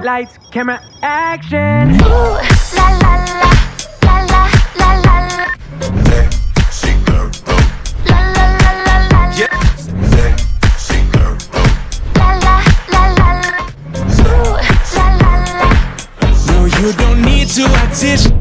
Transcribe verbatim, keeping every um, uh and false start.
Lights, camera, action. Ooh, la la la, la la la la la. Sexy girl, La la la la la. yeah. Sexy girl, La la la la la. Ooh, la la la. No, you don't need to audition.